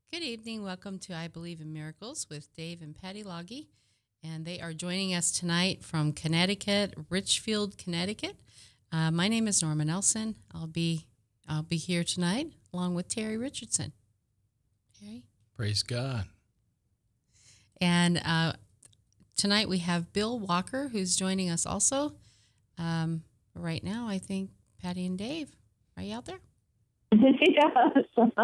Good evening. Welcome to I Believe in Miracles with Dave and Patty Loggy. And they are joining us tonight from Connecticut, Richfield, Connecticut. My name is Norma Nelson. I'll be here tonight along with Terry Richardson. Terry? Praise God. And tonight we have Bill Walker, who's joining us also. Right now, I think Patty and Dave, are you out there? Yes.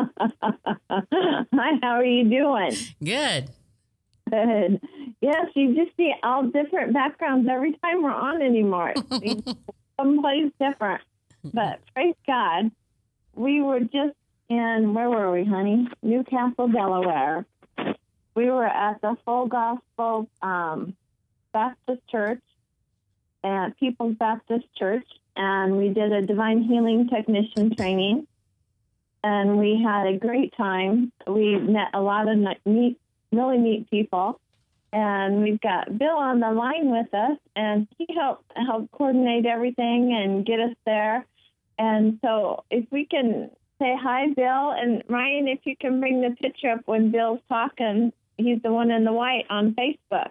Hi, how are you doing? Good. Good. Yes, you just see all different backgrounds every time we're on anymore. Someplace different. But praise God, we were just in, where were we, honey? Newcastle, Delaware. We were at the Full Gospel Baptist Church, and People's Baptist Church, and we did a Divine Healing Technician training. And we had a great time. We met a lot of really neat people. And we've got Bill on the line with us, and he helped coordinate everything and get us there. And so if we can say hi, Bill, and Ryan, if you can bring the picture up when Bill's talking. He's the one in the white on Facebook.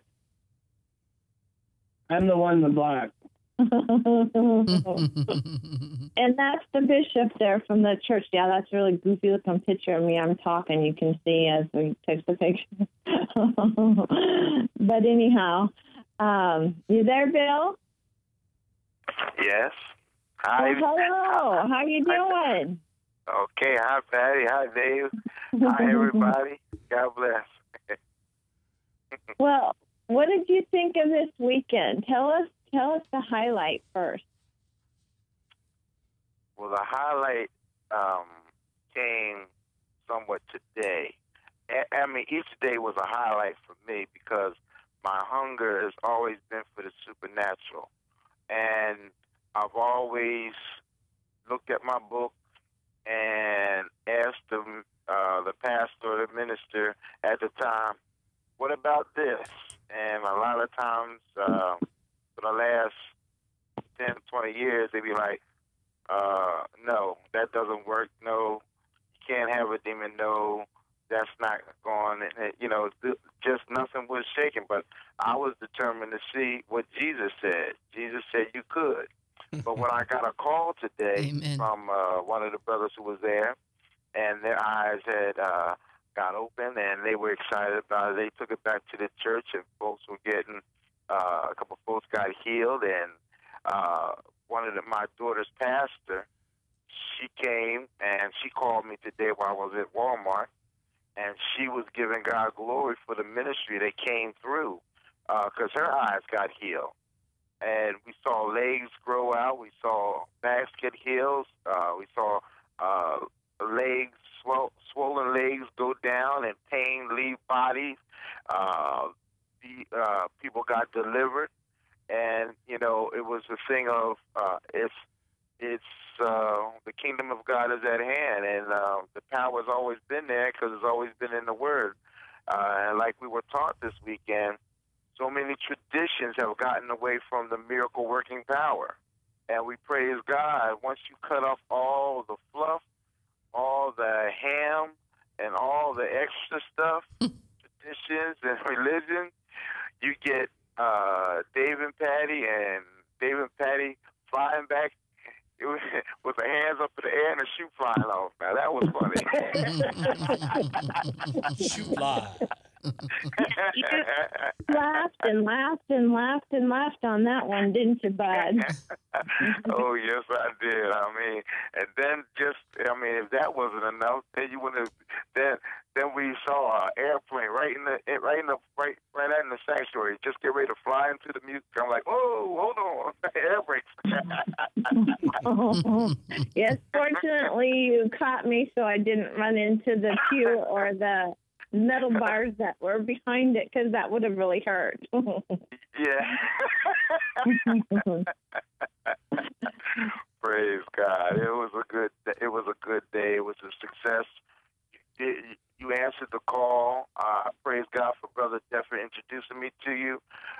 I'm the one in the black. And that's the bishop there from the church. Yeah, that's a really goofy looking picture of me. I'm talking. You can see as we take the picture. But anyhow, you there, Bill? Yes. Hi. Well, hello. How you doing? Okay. Hi, Patty. Hi, Dave. Hi, everybody. God bless. Well, what did you think of this weekend? Tell us the highlight first. Well, the highlight came somewhat today. I mean, each day was a highlight for me because my hunger has always been for the supernatural. And I've always looked at my book and asked the pastor or the minister at the time, what about this? And a lot of times, for the last 10, 20 years, they'd be like, no, that doesn't work. No, you can't have a demon. No, that's not going. And, just nothing was shaking. But I was determined to see what Jesus said. Jesus said you could. But when I got a call today from one of the brothers who was there, and their eyes had got open, and they were excited about it. They took it back to the church, and folks were getting, a couple of folks got healed, and one of my daughter's pastor, she came, and she called me today while I was at Walmart, and she was giving God glory for the ministry that came through because her eyes got healed. And we saw legs grow out. We saw backs get healed. We saw legs, swollen legs go down and pain leave bodies. People got delivered. And, it was a thing of it's the kingdom of God is at hand. And the power has always been there because it's always been in the Word. And like we were taught this weekend, so many traditions have gotten away from the miracle-working power. And we praise God. Once you cut off all the fluff, all the ham, and all the extra stuff, traditions and religion, you get Dave and Patty flying back with their hands up in the air and a shoe flying off. Now, that was funny. Shoe fly. You laughed and laughed and laughed and laughed on that one, didn't you, bud? Oh, yes, I did. I mean, and then if that wasn't enough, then you wouldn't have. Then we saw an airplane right in the sanctuary. Just get ready to fly into the music. I'm like, whoa, hold on, air brakes. Yes, fortunately you caught me, so I didn't run into the pew or the metal bars that were behind it, because that would have really hurt. Yeah. Praise God. It was a good day. It was a success. You answered the call. Praise God for Brother Jeffrey introducing me to you.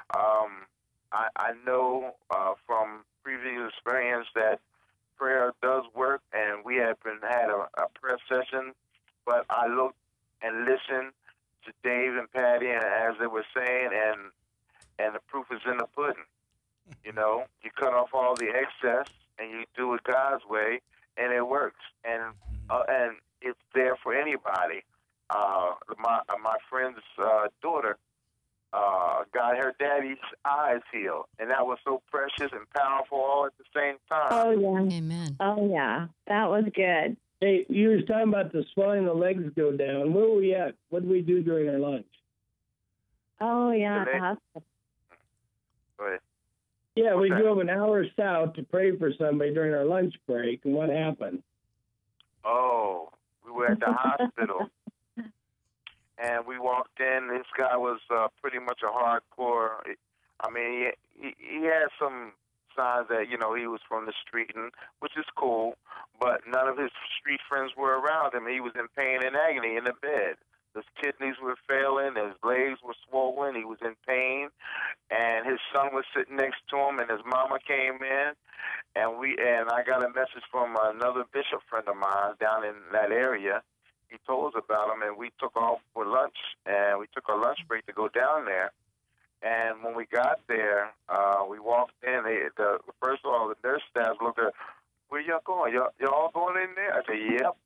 I know from previous experience that prayer does work, and we had a prayer session, but I looked and listen to Dave and Patty, and as they were saying, and the proof is in the pudding. You know, you cut off all the excess and you do it God's way, and it works. And it's there for anybody. My friend's daughter got her daddy's eyes healed, and that was so precious and powerful all at the same time. Oh, yeah. Amen. Oh, yeah. That was good. Hey, you was talking about the swelling, the legs go down. Where were we at? What did we do during our lunch? Oh, yeah. The At the leg- hospital. Go ahead. Yeah, we Okay. drove an hour south to pray for somebody during our lunch break, and what happened? Oh, we were at the hospital, and we walked in. This guy was pretty much a hardcore. I mean, he had some signs that, you know, he was from the street, and which is cool, but none of his street friends were around him. He was in pain and agony in the bed. His kidneys were failing, his legs were swollen, he was in pain, and his son was sitting next to him, and his mama came in, and I got a message from another bishop friend of mine down in that area. He told us about him, and we took off for lunch, and we took our lunch break to go down there. And when we got there, we walked in. First of all, the nurse staff looked at, "Where y'all going? Y'all all going in there?" I said, "Yep."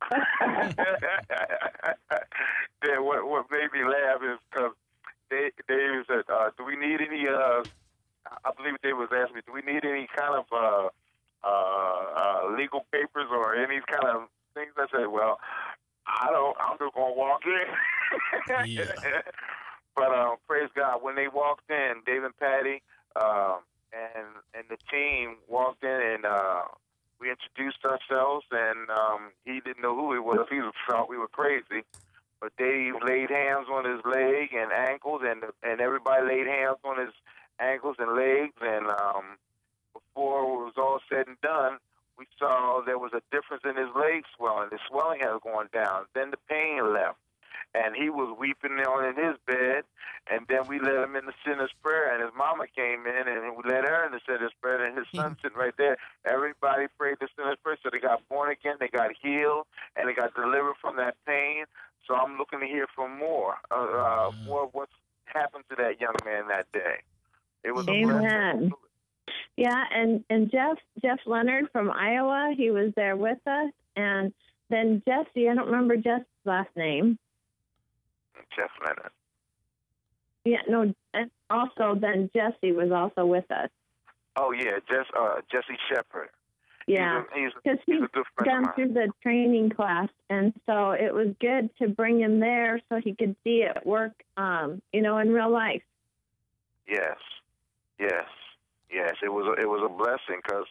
Then what made me laugh is because they said, "Do we need any?" I believe they was asking me, "Do we need any kind of legal papers or any kind of things?" I said, "Well, I don't. I'm just gonna walk in." Yeah. But praise God, when they walked in, Dave and Patty and the team walked in, and we introduced ourselves, and he didn't know who he was. He thought we were crazy. But Dave laid hands on his leg and ankles, and everybody laid hands on his ankles and legs. And before it was all said and done, we saw there was a difference in his leg swelling. The swelling had gone down. Then the pain left. And he was weeping on in his bed, and then we let him in the sinner's prayer, and his mama came in, and we let her in the sinner's prayer, and his son sitting right there. Everybody prayed the sinner's prayer, so they got born again, they got healed, and they got delivered from that pain. So I'm looking to hear from more of what's happened to that young man that day. It was a blessing. Amen. Yeah, and Jeff Leonard from Iowa, he was there with us, and then Jesse, I don't remember Jeff's last name. Jeff Leonard. Yeah, no, and also then Jesse was also with us. Oh, yeah, Jesse Shepard. Yeah, he's because a he's good friend of gone mine. through the training class, and so it was good to bring him there so he could see it work, in real life. Yes. It was a blessing because,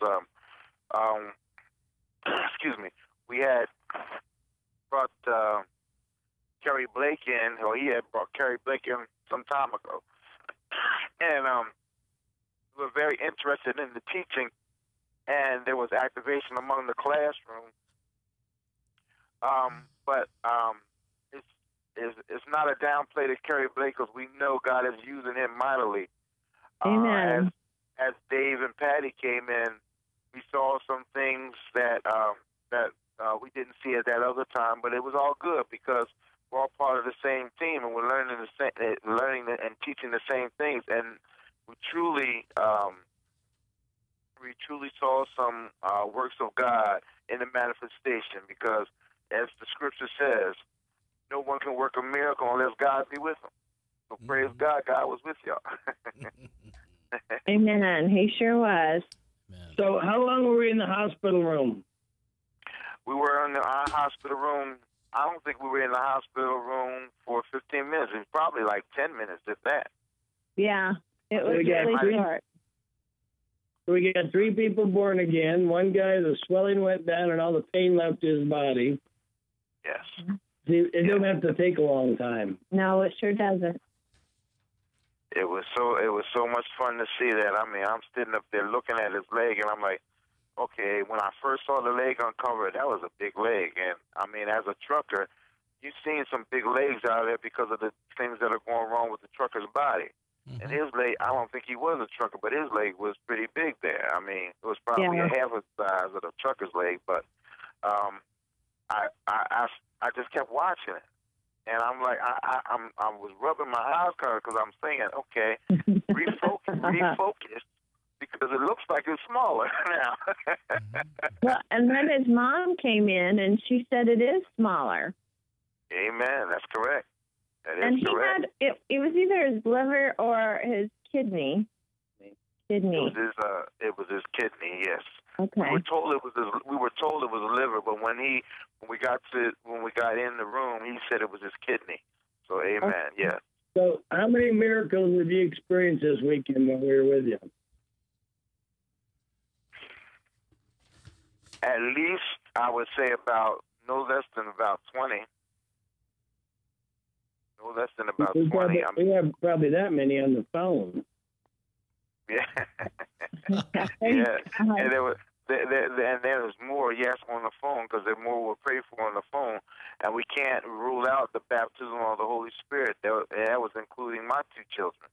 excuse me, we had brought Kerry Blake in, or he had brought Kerry Blake in some time ago, and we were very interested in the teaching, and there was activation among the classroom. But it's not a downplay to Kerry Blake because we know God is using him mightily. Amen. As Dave and Patty came in, we saw some things that we didn't see at that other time, but it was all good because we're all part of the same team, and we're learning and teaching the same things. And we truly saw some works of God in the manifestation because, as the scripture says, no one can work a miracle unless God be with them. So praise God, God was with y'all. Amen. He sure was. Man. So how long were we in the hospital room? We were in our hospital room. I don't think we were in the hospital room for 15 minutes. It was probably like 10 minutes, if that. Yeah, it was We got really three- short. We got 3 people born again. One guy, the swelling went down and all the pain left his body. Yes. See, it don't have to take a long time. No, it sure doesn't. It was so much fun to see that. I mean, I'm sitting up there looking at his leg, and I'm like, okay, when I first saw the leg uncovered, that was a big leg. And, I mean, as a trucker, you've seen some big legs out there because of the things that are going wrong with the trucker's body. And his leg, I don't think he was a trucker, but his leg was pretty big there. I mean, it was probably a half the size of the trucker's leg, but I just kept watching it. And I'm like, I was rubbing my eyes because I'm saying, okay, refocus, because it looks like it's smaller now. Well, and then his mom came in, and she said it is smaller. Amen. That's correct. That is And he correct. had it was either his liver or his kidney. It was his kidney. Yes. Okay. We were told it was a liver, but when we got in the room, he said it was his kidney. So, amen. Okay. Yeah. So, how many miracles have you experienced this weekend when we were with you? At least I would say no less than about 20. No less than about 20. We have probably that many on the phone. Yeah. Yeah. And there was more, yes, on the phone, because there more were prayed for on the phone. And we can't rule out the baptism of the Holy Spirit. That was including my two children.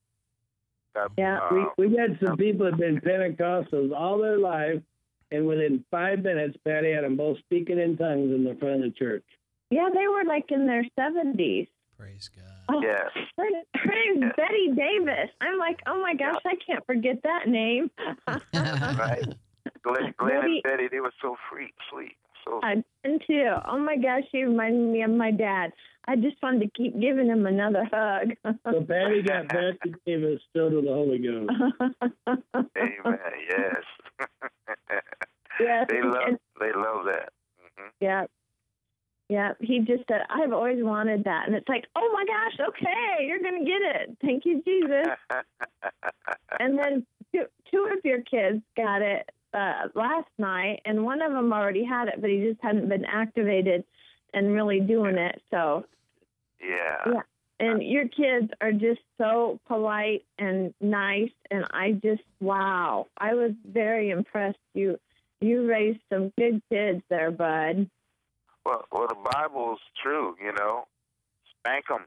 We had some people that have been Pentecostals all their life, and within 5 minutes, Patty had them both speaking in tongues in the front of the church. Yeah, they were like in their 70s. Praise God. Oh, Yes. Her name's Betty Davis. I'm like, oh my gosh, I can't forget that name. Right. Glenn and Betty, they were so sweet. So I did too. Oh my gosh, she reminded me of my dad. I just wanted to keep giving him another hug. So Patty got Betty Davis still to the Holy Ghost. amen. Yes. Yes. They love that. Mm-hmm. Yeah. Yeah, he just said, I've always wanted that. And it's like, oh my gosh, okay, you're going to get it. Thank you, Jesus. And then two of your kids got it last night, and one of them already had it, but he just hadn't been activated and really doing it. So, yeah. And your kids are just so polite and nice, and wow. I was very impressed. You raised some good kids there, bud. Well, the Bible's true, Spank them.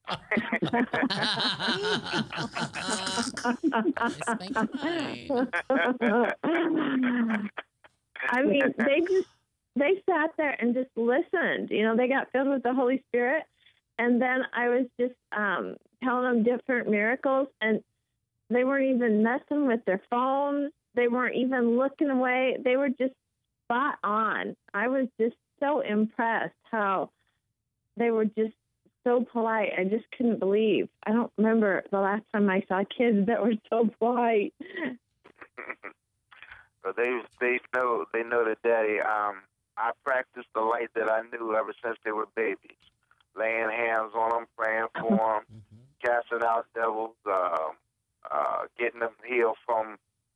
I mean, they sat there and just listened. They got filled with the Holy Spirit, and then I was just telling them different miracles, and they weren't even messing with their phones. They weren't even looking away. They were just spot on. I was just so impressed how they were just so polite. I just couldn't believe. I don't remember the last time I saw kids that were so polite. But they know that Daddy. I practiced the light that I knew ever since they were babies, laying hands on them, praying for them, casting out devils, getting them healed from.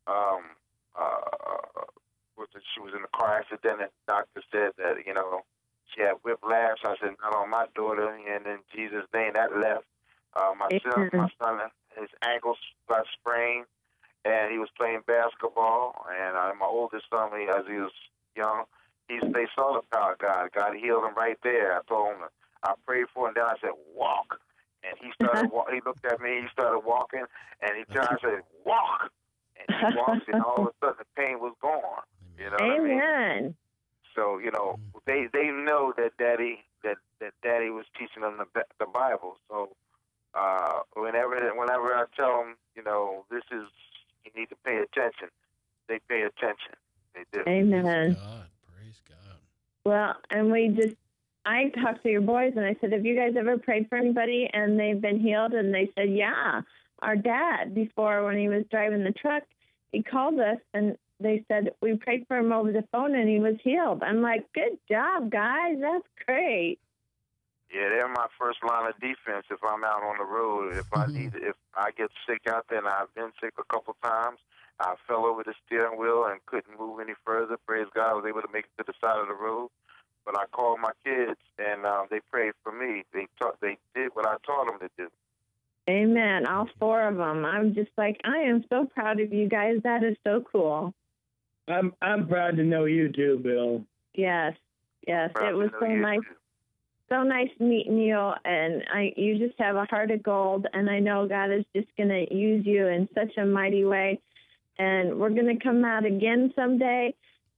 She was in a car accident, and the doctor said that, she had whiplash. I said, not on my daughter, and in Jesus' name, that left. My son, his ankles got sprained, and he was playing basketball, and my oldest son, as he was young, they saw the power of God. God healed him right there. I told him, I prayed for him, and then I said, walk. And he started, he looked at me, he started walking, and he turned, I said, walk. And he walked, and all of a sudden the pain was gone. You know what I mean? So, they know that Daddy was teaching them the Bible. So whenever I tell them, this is, you need to pay attention, they pay attention. They do. Amen. Praise God. Well, and I talked to your boys, and I said, have you guys ever prayed for anybody and they've been healed? And they said, yeah. Our dad, before, when he was driving the truck, he called us, and they said, we prayed for him over the phone, and he was healed. I'm like, good job, guys. That's great. Yeah, they're my first line of defense if I'm out on the road. If I get sick out there, and I've been sick a couple times, I fell over the steering wheel and couldn't move any further. Praise God, I was able to make it to the side of the road. But I called my kids, and they prayed for me. They did what I taught them to do. Amen. All four of them. I'm just like, I am so proud of you guys. That is so cool. I'm proud to know you too, Bill. Yes. It was so nice. So nice meeting you, and you just have a heart of gold, and I know God is just going to use you in such a mighty way, and we're going to come out again someday,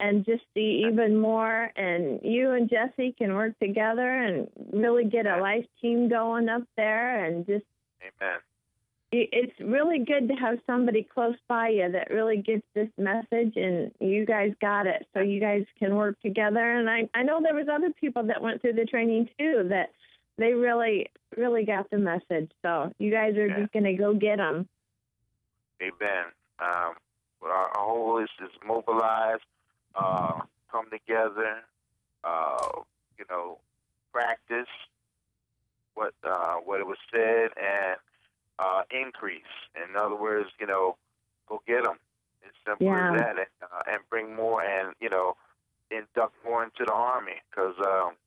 and just see even more. And you and Jesse can work together and really get a life team going up there. And just, Amen. It's really good to have somebody close by you that really gets this message, and you guys got it, so you guys can work together. And I know there was other people that went through the training too that they really, really got the message. So you guys are just going to go get them. Amen. Our whole list is mobilize, come together, practice what it was said, and increase. In other words, go get them. It's simple as that, and bring more, and induct more into the Army, because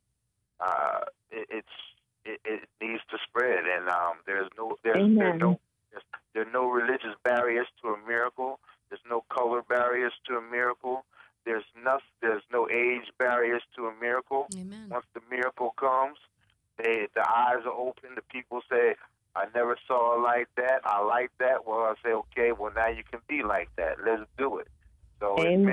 it needs to spread, and there are no religious barriers to a miracle. There's no color barriers to a miracle. There's no age barriers to a miracle. Amen. Once the miracle comes, the eyes are open. The people say, I never saw it like that. I like that. Well, I say, okay, well, now you can be like that. Let's do it. So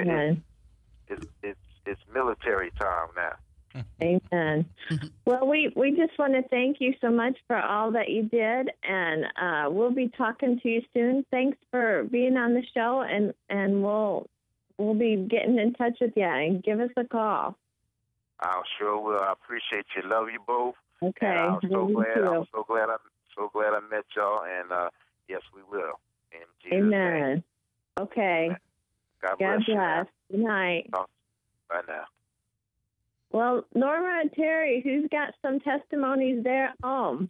it's military time now. Amen. Well, we just want to thank you so much for all that you did, and we'll be talking to you soon. Thanks for being on the show, and we'll be getting in touch with you, and give us a call. I sure will. I appreciate you. Love you both. Okay. And I'm so glad I met y'all, and yes, we will. In Jesus' Amen. name. Okay. Amen. God God bless. bless. Good night. Bye now. Well, Norma and Terry, who's got some testimonies there at home?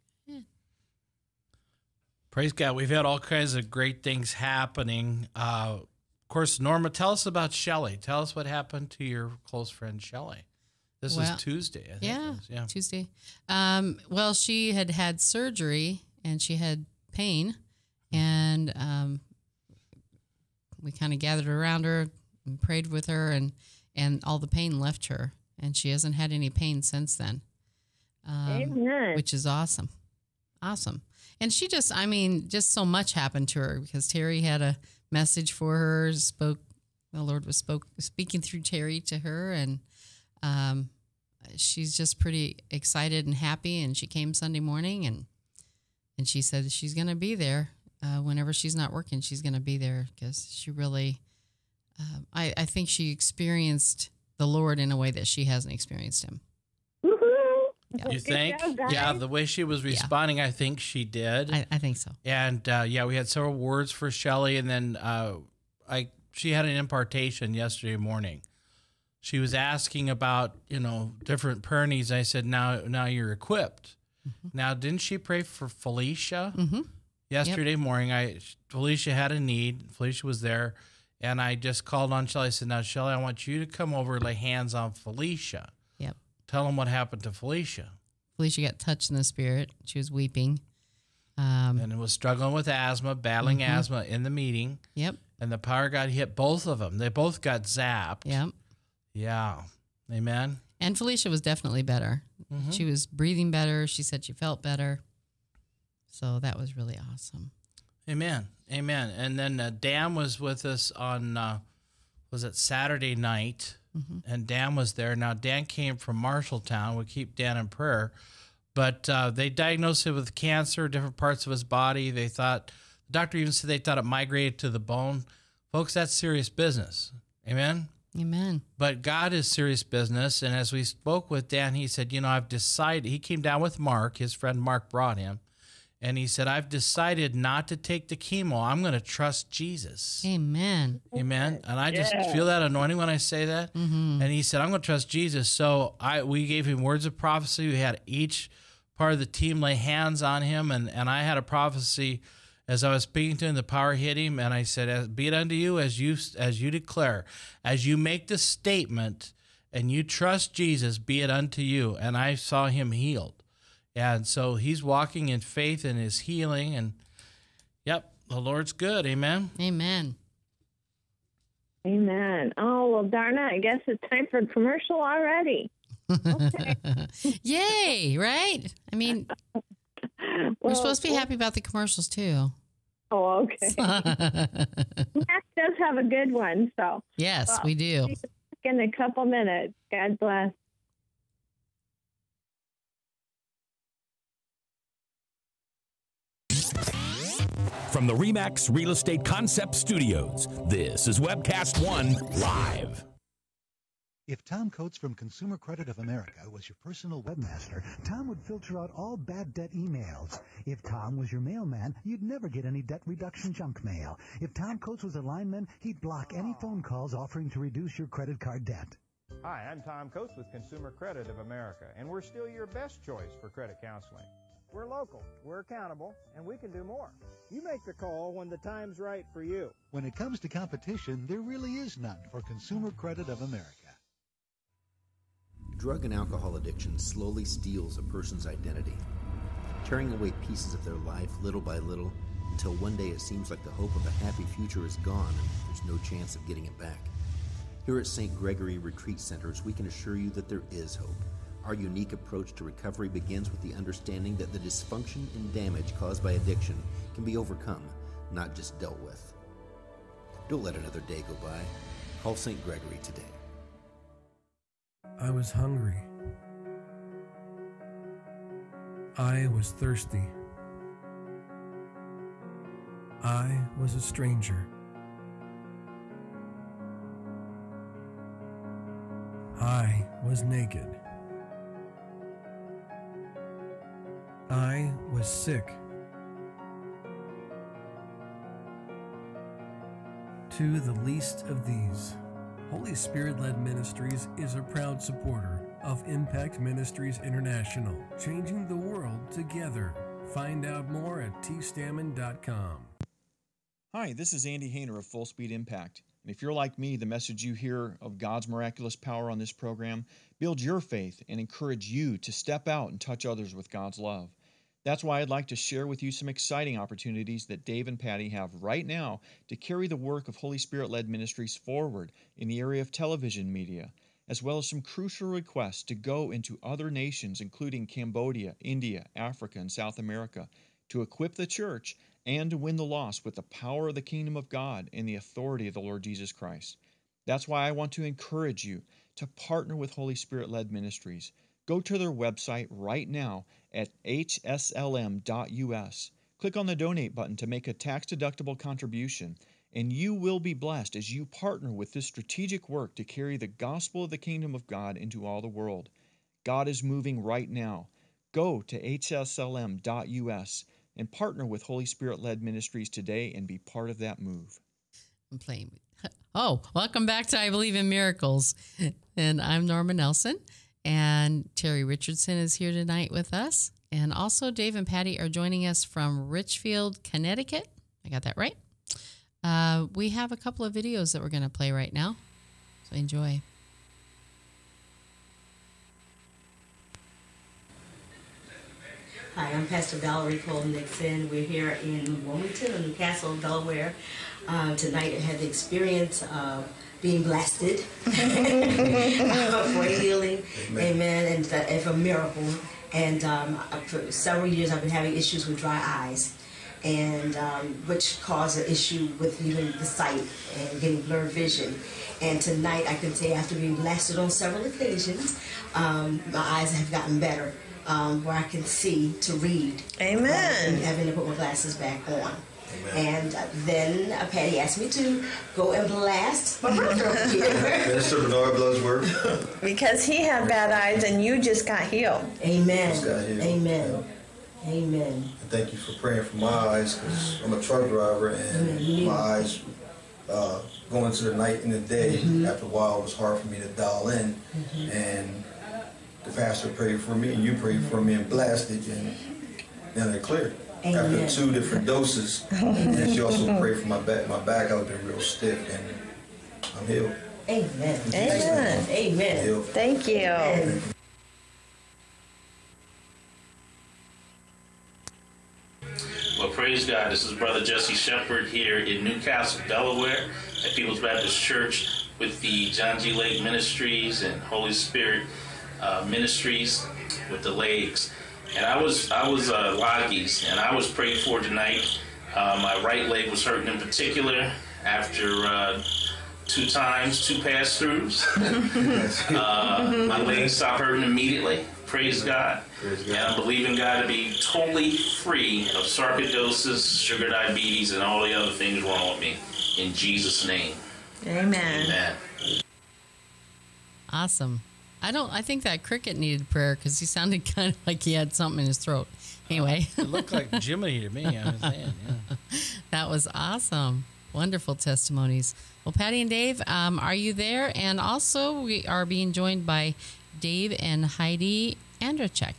Praise God. We've had all kinds of great things happening. Of course, Norma, tell us about Shelley. Tell us what happened to your close friend Shelley. This was Tuesday, I think. Yeah, Tuesday. Well, she had surgery, and she had pain, and we kind of gathered around her and prayed with her, and all the pain left her, and she hasn't had any pain since then, Amen. which is awesome. Awesome. And she just so much happened to her, because Terry had a message for her, the Lord was speaking through Terry to her, and she's just pretty excited and happy. And she came Sunday morning, and she said she's going to be there whenever she's not working. She's going to be there, because she really, I think she experienced the Lord in a way that she hasn't experienced him. Yeah. You think? Yeah, the way she was responding, I think she did. I think so. And we had several words for Shelley, and then she had an impartation yesterday morning. She was asking about, different prayer needs. I said, now you're equipped. Mm-hmm. Now, didn't she pray for Felicia? Mm-hmm. Yesterday morning, Felicia had a need. Felicia was there, and I just called on Shelley. I said, now, Shelley, I want you to come over and lay hands on Felicia. Yep. Tell them what happened to Felicia. Felicia got touched in the spirit. She was weeping. And it was struggling with asthma, battling asthma in the meeting. Yep. And the power of God hit both of them. They both got zapped. Yep. Yeah. Amen. And Felicia was definitely better. Mm-hmm. She was breathing better. She said she felt better. So that was really awesome. Amen. Amen. And then Dan was with us on, was it Saturday night? Mm-hmm. And Dan was there. Now, Dan came from Marshalltown. We keep Dan in prayer. But they diagnosed him with cancer, different parts of his body. They thought, the doctor even said they thought it migrated to the bone. Folks, that's serious business. Amen? Amen. But God is serious business. And as we spoke with Dan, he said, I've decided. He came down with Mark. His friend Mark brought him. And he said, I've decided not to take the chemo. I'm going to trust Jesus. Amen. Amen. And I just feel that anointing when I say that. Mm-hmm. And he said, I'm going to trust Jesus. So we gave him words of prophecy. We had each part of the team lay hands on him. And I had a prophecy as I was speaking to him, the power hit him. And I said, be it unto you as you declare, as you make the statement and you trust Jesus, be it unto you. And I saw him healed. And so he's walking in faith in his healing. And, yep, the Lord's good. Amen. Amen. Amen. Oh, well, Darna, I guess it's time for a commercial already. Okay. Yay, right? I mean, we're supposed to be happy about the commercials, too. Oh, okay. Mac does have a good one, so. Yes, we do. in a couple minutes. God bless. From the RE/MAX Real Estate Concept Studios, this is Webcast One Live. If Tom Coates from Consumer Credit of America was your personal webmaster, Tom would filter out all bad debt emails. If Tom was your mailman, you'd never get any debt reduction junk mail. If Tom Coates was a lineman, he'd block any phone calls offering to reduce your credit card debt. Hi, I'm Tom Coates with Consumer Credit of America, and we're still your best choice for credit counseling. We're local, we're accountable, and we can do more. You make the call when the time's right for you. When it comes to competition, there really is none for Consumer Credit of America. Drug and alcohol addiction slowly steals a person's identity, tearing away pieces of their life little by little until one day it seems like the hope of a happy future is gone and there's no chance of getting it back. Here at St. Gregory Retreat Centers, we can assure you that there is hope. Our unique approach to recovery begins with the understanding that the dysfunction and damage caused by addiction can be overcome, not just dealt with. Don't let another day go by. Call St. Gregory today. I was hungry. I was thirsty. I was a stranger. I was naked. I was sick. To the least of these, Holy Spirit-Led Ministries is a proud supporter of Impact Ministries International, changing the world together. Find out more at tstammen.com. Hi, this is Andy Hayner of Full Speed Impact. And if you're like me, the message you hear of God's miraculous power on this program builds your faith and encourage you to step out and touch others with God's love. That's why I'd like to share with you some exciting opportunities that Dave and Patty have right now to carry the work of Holy Spirit-Led Ministries forward in the area of television media, as well as some crucial requests to go into other nations, including Cambodia, India, Africa, and South America, to equip the church and to win the lost with the power of the kingdom of God and the authority of the Lord Jesus Christ. That's why I want to encourage you to partner with Holy Spirit-Led Ministries. Go to their website right now at hslm.us. Click on the donate button to make a tax-deductible contribution, and you will be blessed as you partner with this strategic work to carry the gospel of the kingdom of God into all the world. God is moving right now. Go to hslm.us and partner with Holy Spirit-Led Ministries today and be part of that move. I'm playing. Oh, welcome back to I Believe in Miracles. And I'm Norma Nelson. And Terry Richardson is here tonight with us. And also Dave and Patty are joining us from Richfield, Connecticut. I got that right. We have a couple of videos that we're going to play right now. So enjoy. Hi, I'm Pastor Valerie Cole Nixon. We're here in Wilmington, in Newcastle, Delaware. Tonight I had the experience of being blasted for healing, amen, and for a miracle. And for several years I've been having issues with dry eyes, and which caused an issue with even the sight and getting blurred vision. And tonight I can say after being blasted on several occasions, my eyes have gotten better, where I can see to read. Amen. Having to put my glasses back on. And then Patty asked me to go and blast my brother over here. Minister Bernard blows word. Because he had bad eyes and you just got healed. Amen. Just got healed. Amen. Yeah. Amen. And thank you for praying for my eyes, because I'm a truck driver and my eyes going to the night and the day, after a while it was hard for me to dial in. And the pastor prayed for me and you prayed for me and blasted, and then they're cleared. Amen. After 2 different doses. And she also prayed for my back. My back has been real stiff, and I'm healed. Amen. Amen. Amen. Healed. Thank you. Amen. Well, praise God. This is Brother Jesse Shepard here in Newcastle, Delaware, at People's Baptist Church with the John G. Lake Ministries and Holy Spirit Ministries with the legs. And I was Loggies, and I was prayed for tonight. My right leg was hurting in particular after 2 times, 2 pass-throughs. My legs stopped hurting immediately. Praise God. And I'm believing God to be totally free of sarcoidosis, sugar diabetes, and all the other things wrong with me. In Jesus' name. Amen. Amen. Awesome. I think that cricket needed prayer because he sounded kind of like he had something in his throat. Anyway. It looked like Jiminy to me, I was saying, yeah. That was awesome. Wonderful testimonies. Well, Patty and Dave, are you there? And also, we are being joined by Dave and Heidi Andrachek.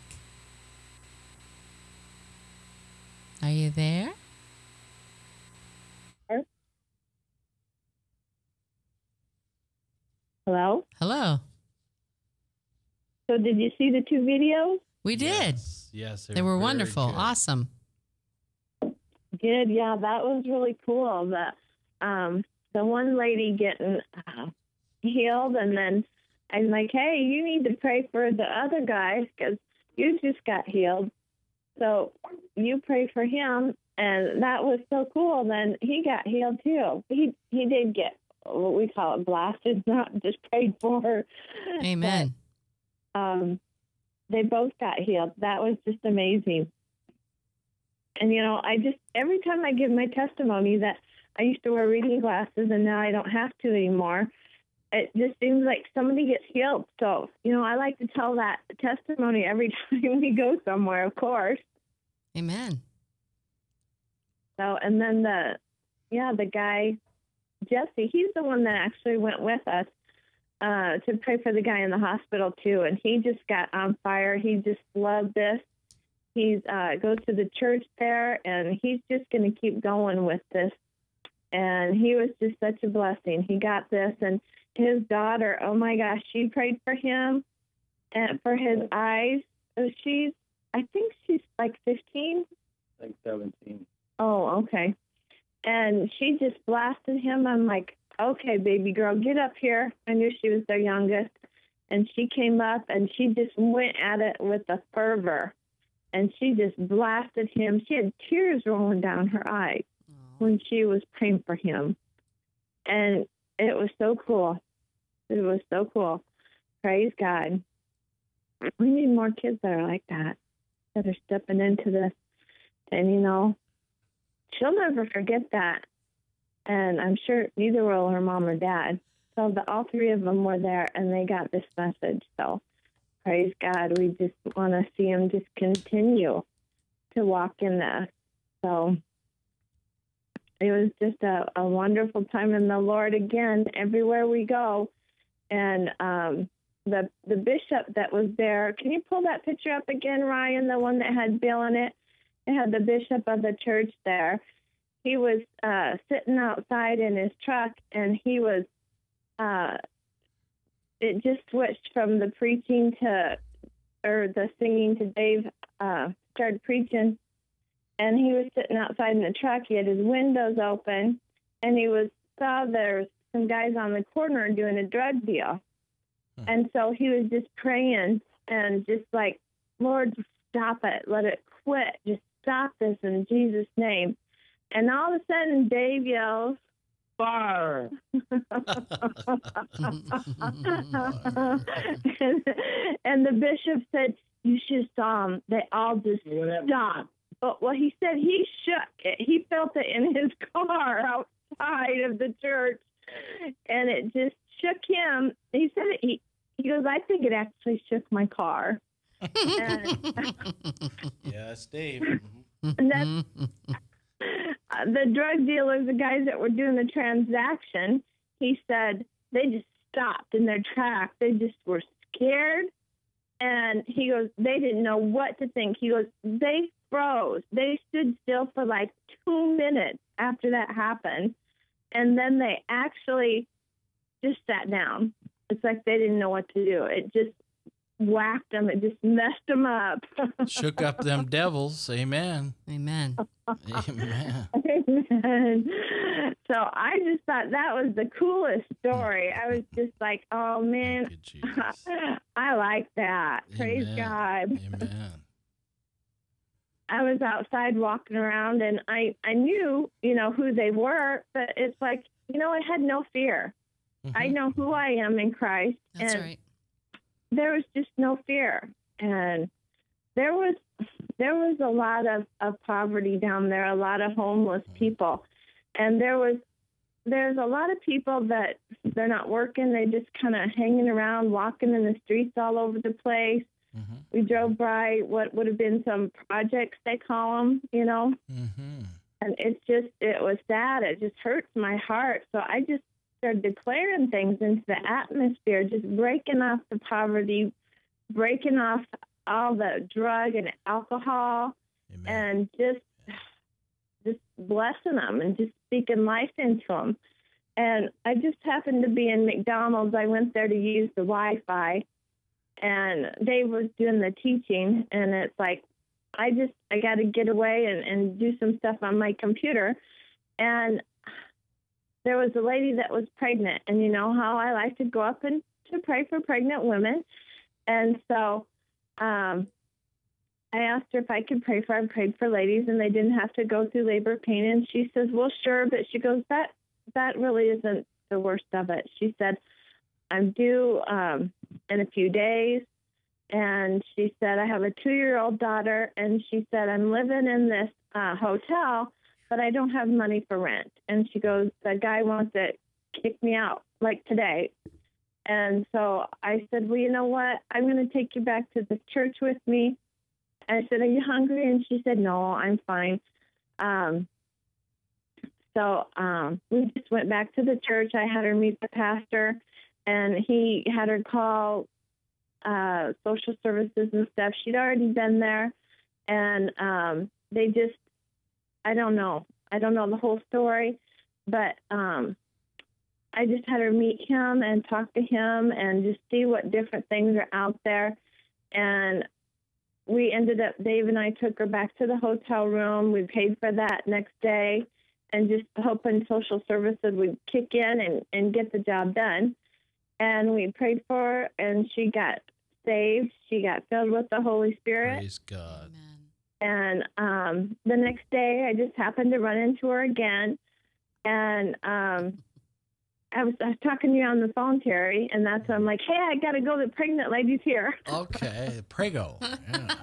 Are you there? Hello? Hello. So did you see the 2 videos? We did. Yes. They were very wonderful. good. Awesome. Good. Yeah, that was really cool. The one lady getting healed, and then I'm like, hey, you need to pray for the other guy because you just got healed. So you pray for him, and that was so cool. Then he got healed too. He did get what we call it blasted, not just prayed for. Amen. But, they both got healed. That was just amazing. And, every time I give my testimony that I used to wear reading glasses and now I don't have to anymore, it just seems like somebody gets healed. So, I like to tell that testimony every time we go somewhere, of course. Amen. So, and then the guy, Jesse, he's the one that actually went with us to pray for the guy in the hospital too. And he just got on fire. He just loved this. He's goes to the church there, and he's just going to keep going with this. And he was just such a blessing. He got this, and his daughter, oh my gosh, she prayed for him and for his eyes. So I think she's like 15. Like 17. Oh, okay. And she just blasted him. I'm like, okay, baby girl, get up here. I knew she was their youngest. And she came up, and she just went at it with a fervor. And she just blasted him. She had tears rolling down her eyes when she was praying for him. And it was so cool. It was so cool. Praise God. We need more kids that are like that are stepping into this. And, she'll never forget that. And I'm sure neither will her mom or dad. So all 3 of them were there, and they got this message. So praise God. We just want to see them just continue to walk in this. So it was just a wonderful time in the Lord again, everywhere we go. And the bishop that was there, can you pull that picture up again, Ryan, the one that had Bill in it? It had the bishop of the church there. He was sitting outside in his truck, and he was, it just switched from the preaching or the singing to Dave started preaching, and he was sitting outside in the truck. He had his windows open, and he saw there's some guys on the corner doing a drug deal. And so he was just praying and just like, Lord, stop it. Let it quit. Just stop this in Jesus' name. And all of a sudden, Dave yells, fire. and the bishop said, you should saw them. They all just stopped. But what he said, he shook it. He felt it in his car outside of the church. And it just shook him. He said, he goes, I think it actually shook my car. Yes, Dave. And that's, the drug dealers, the guys that were doing the transaction, he said they just stopped in their tracks. They just were scared. And he goes, they didn't know what to think. He goes, they froze. They stood still for like 2 minutes after that happened. And then they actually just sat down. It's like they didn't know what to do. It just whacked them. It just messed them up. Shook up them devils. Amen. Amen. Amen. Amen. So I just thought that was the coolest story. I was just like, oh, man, I like that. Amen. Praise God. Amen. I was outside walking around, and I knew, who they were, but it's like, I had no fear. I know who I am in Christ. That's and right. There was just no fear. And there was a lot of poverty down there, a lot of homeless people. And there's a lot of people that they're not working. They're just kind of hanging around, walking in the streets all over the place. Mm-hmm. We drove by what would have been some projects, they call them, Mm-hmm. And it was sad. It just hurts my heart. So I just started declaring things into the atmosphere, just breaking off the poverty, breaking off all the drug and alcohol, and just blessing them and just speaking life into them. And I just happened to be in McDonald's. I went there to use the Wi-Fi, and Dave was doing the teaching, and it's like, I got to get away and do some stuff on my computer. And there was a lady that was pregnant, and you know how I like to go up and to pray for pregnant women. And so I asked her if I could pray for her. I prayed for ladies, and they didn't have to go through labor pain. And she says, well, sure. But she goes, that really isn't the worst of it. She said, I'm due in a few days. And she said, I have a 2-year-old daughter. And she said, I'm living in this hotel, but I don't have money for rent. And she goes, the guy wants to kick me out, like today. And so I said, well, you know what? I'm going to take you back to the church with me. I said, are you hungry? And she said, no, I'm fine. So we just went back to the church. I had her meet the pastor, and he had her call social services and stuff. She'd already been there, and they just, I don't know the whole story, but I just had her meet him and talk to him and just see what different things are out there. And we ended up, Dave and I took her back to the hotel room. We paid for that next day, and just hoping social services would kick in and get the job done. And we prayed for her, and she got saved. She got filled with the Holy Spirit. Praise God. And the next day, I just happened to run into her again. And I was talking to you on the phone, Terry, and that's when I'm like, hey, I got to go. The pregnant lady's here. Okay, prego. Yeah.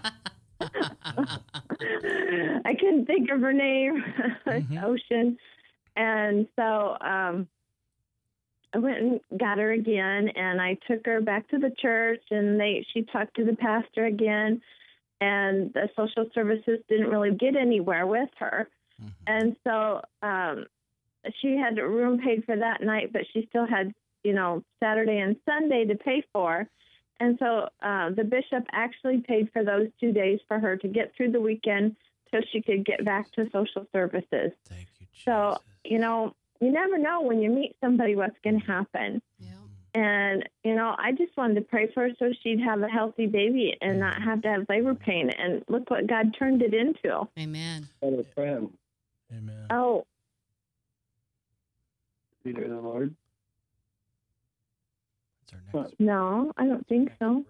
I couldn't think of her name, Ocean. And so I went and got her again, and I took her back to the church, and she talked to the pastor again, and the social services didn't really get anywhere with her. And so she had a room paid for that night, but she still had, Saturday and Sunday to pay for. And so the bishop actually paid for those 2 days for her to get through the weekend till she could get back to social services. Thank you, Jesus. So, you never know when you meet somebody what's going to happen. Yeah. And, I just wanted to pray for her so she'd have a healthy baby and not have to have labor pain. And look what God turned it into. Amen. And a friend. Amen. Oh. Be there, the Lord. No, I don't think so.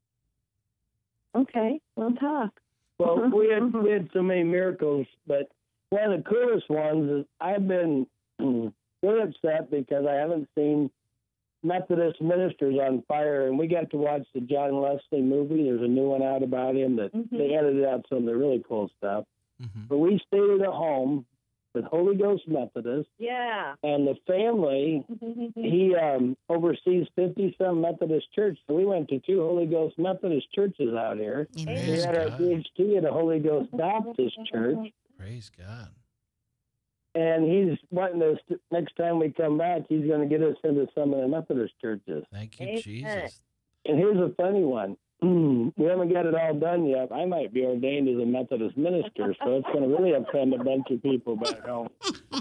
Okay, we'll talk. Well, we had so many miracles, but one of the coolest ones is I've been really upset because I haven't seen Methodist ministers on fire, and we got to watch the John Leslie movie. There's a new one out about him that they edited out some of the really cool stuff. But we stayed at home with Holy Ghost Methodist. Yeah. And the family, he oversees 50-some Methodist churches. So we went to 2 Holy Ghost Methodist churches out here. Amen. We had our PhD at a Holy Ghost Baptist church. Praise God. And he's wanting us, next time we come back, he's going to get us into some of the Methodist churches. Thank you, Jesus. And here's a funny one. We haven't got it all done yet. I might be ordained as a Methodist minister, so it's going to really offend a bunch of people back home.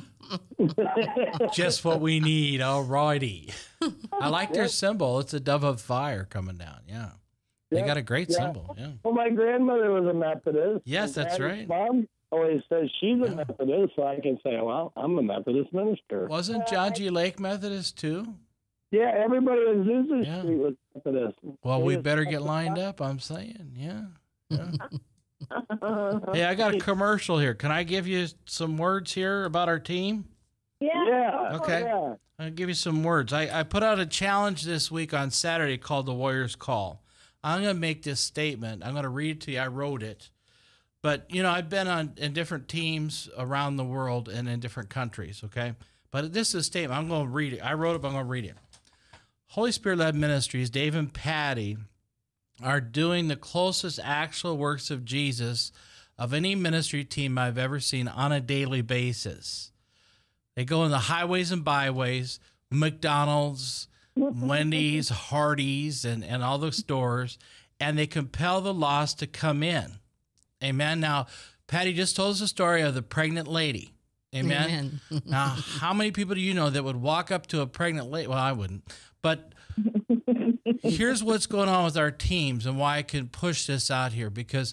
Just what we need. All righty. I like their symbol. It's a dove of fire coming down. Yeah. They got a great symbol. Yeah. Well, my grandmother was a Methodist. Yes, that's right. Mom always says she's a Methodist, so I can say, well, I'm a Methodist minister. Wasn't John G. Lake Methodist too? Yeah, everybody in Azusa Street was Methodist. Well, we better get lined up, I'm saying. Yeah. Hey, I got a commercial here. Can I give you some words here about our team? Yeah, Yeah. Okay. Yeah. I'll give you some words. I put out a challenge this week on Saturday called the Warrior's Call. I'm going to make this statement. I'm going to read it to you. I wrote it. But, you know, I've been in different teams around the world and in different countries, okay? But this is a statement. I'm going to read it. I wrote it, but I'm going to read it. Holy Spirit-led ministries, Dave and Patty, are doing the closest actual works of Jesus of any ministry team I've ever seen on a daily basis. They go in the highways and byways, McDonald's, Wendy's, Hardee's, and all those stores, and they compel the lost to come in. Amen. Now, Patty just told us the story of the pregnant lady. Amen. Now, how many people do you know that would walk up to a pregnant lady? Well, I wouldn't. But here's what's going on with our teams and why I can push this out here. Because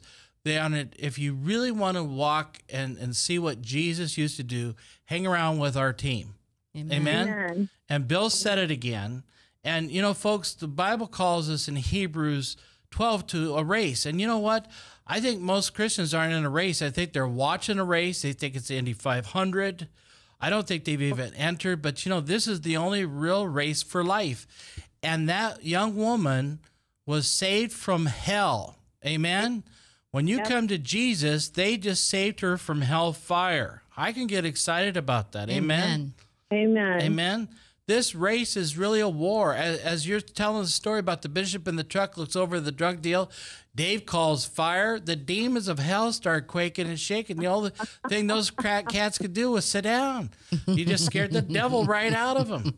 if you really want to walk and see what Jesus used to do, hang around with our team. Amen. And Bill said it again. And, you know, folks, the Bible calls us in Hebrews 12 to a race. And you know what? I think most Christians aren't in a race. I think they're watching a race. They think it's the Indy 500. I don't think they've even entered. But, you know, this is the only real race for life. And that young woman was saved from hell. Amen? When you come to Jesus, they just saved her from hellfire. I can get excited about that. Amen? Amen. Amen. This race is really a war. As you're telling the story about the bishop in the truck looks over the drug deal, Dave calls fire. The demons of hell start quaking and shaking. The only thing those crack cats could do was sit down. You just scared the devil right out of them.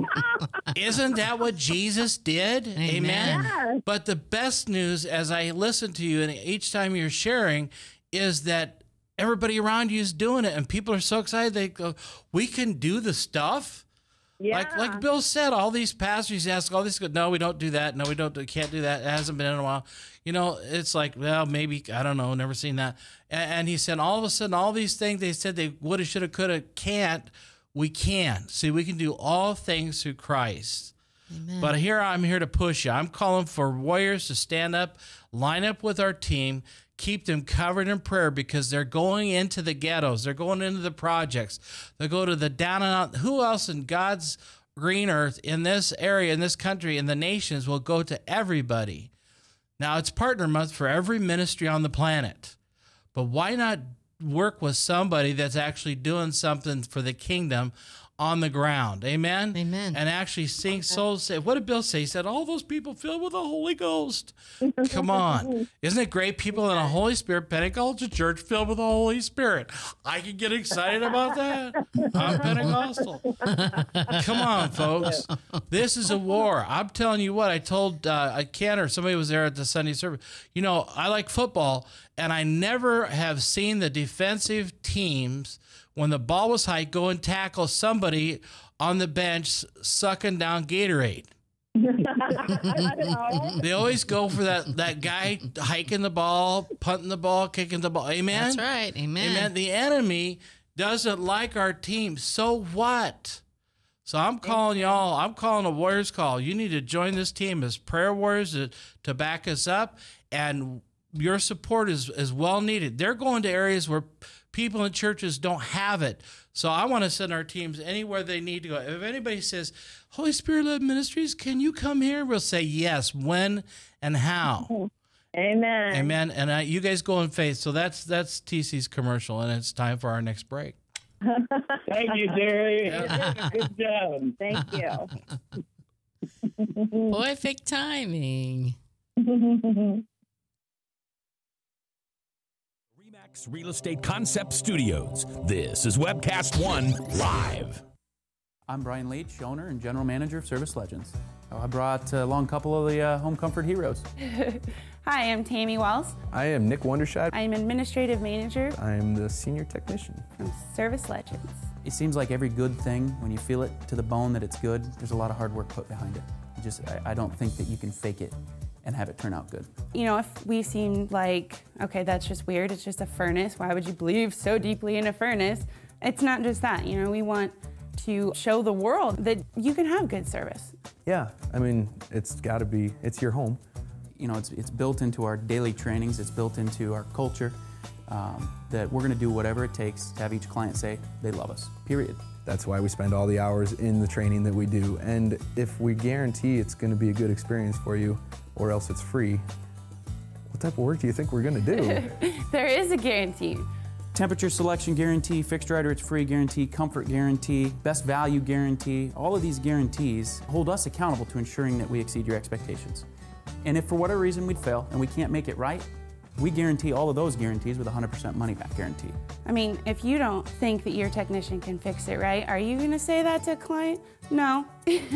Isn't that what Jesus did? Amen. Yes. But the best news, as I listen to you and each time you're sharing, is that everybody around you is doing it. And people are so excited. They go, we can do the stuff. Yeah. Like Bill said, all these pastors ask all these, no, we don't do that. No, we can't do that. It hasn't been in a while. You know, it's like, well, maybe, I don't know, never seen that. And he said, all of a sudden, all these things they said they woulda, shoulda, coulda, can't, we can. See, we can do all things through Christ. Amen. But I'm here to push you. I'm calling for warriors to stand up, line up with our team, keep them covered in prayer because they're going into the ghettos. They're going into the projects. They go to the down and out. Who else in God's green earth in this area, in this country, in the nations will go to everybody? Now, it's partner month for every ministry on the planet. But why not work with somebody that's actually doing something for the kingdom on the ground? Amen? Amen. And actually seeing souls saved. What did Bill say? He said, all those people filled with the Holy Ghost. Come on. Isn't it great? People in a Holy Spirit Pentecostal church filled with the Holy Spirit. I can get excited about that. I'm Pentecostal. Come on, folks. This is a war. I'm telling you what, I told Ken or somebody was there at the Sunday service. You know, I like football, and I never have seen the defensive teams when the ball was high, go and tackle somebody on the bench sucking down Gatorade. They always go for that guy hiking the ball, punting the ball, kicking the ball. Amen? That's right. Amen. Amen. The enemy doesn't like our team. So what? So I'm calling y'all. I'm calling a Warriors call. You need to join this team as prayer warriors to back us up. And your support is well needed. They're going to areas where people in churches don't have it. So I want to send our teams anywhere they need to go. If anybody says, Holy Spirit-led ministries, can you come here? We'll say yes. When and how? Amen. Amen. And you guys go in faith. So that's TC's commercial, and it's time for our next break. Thank you, Jerry. Good job. Thank you. Perfect timing. Real Estate Concept Studios. This is Webcast One Live. I'm Brian Leach, owner and general manager of Service Legends. I brought along a couple of the home comfort heroes. Hi, I'm Tammy Wells. I am Nick Wondershot. I'm administrative manager. I'm the senior technician from Service Legends. It seems like every good thing, when you feel it to the bone that it's good, there's a lot of hard work put behind it. I don't think that you can fake it and have it turn out good. You know, if we seem like, okay, that's just weird, it's just a furnace, why would you believe so deeply in a furnace? It's not just that, you know, we want to show the world that you can have good service. Yeah, I mean, it's gotta be, it's your home. You know, it's built into our daily trainings, it's built into our culture, that we're gonna do whatever it takes to have each client say they love us, period. That's why we spend all the hours in the training that we do. And if we guarantee it's going to be a good experience for you, or else it's free, what type of work do you think we're going to do? There is a guarantee. Temperature selection guarantee, fixed rider it's free guarantee, comfort guarantee, best value guarantee. All of these guarantees hold us accountable to ensuring that we exceed your expectations. And if for whatever reason we'd fail and we can't make it right, we guarantee all of those guarantees with a 100% money back guarantee. I mean, if you don't think that your technician can fix it right, are you gonna say that to a client? No.